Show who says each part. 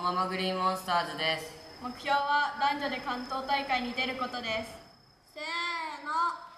Speaker 1: 横浜グリーンモンスターズです。
Speaker 2: 目標は男女で関東大会に出ることです。
Speaker 3: せーの。